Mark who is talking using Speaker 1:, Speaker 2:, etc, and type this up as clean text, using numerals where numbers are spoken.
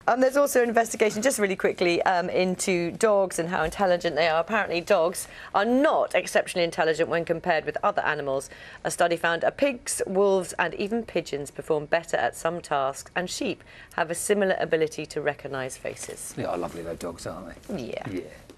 Speaker 1: There's also an investigation, just really quickly, into dogs and how intelligent they are. Apparently, dogs are not exceptionally intelligent when compared with other animals. A study found pigs, wolves and even pigeons perform better at some tasks, and sheep have a similar ability to recognise faces.
Speaker 2: They are lovely, though, dogs, aren't they?
Speaker 1: Yeah.
Speaker 2: Yeah.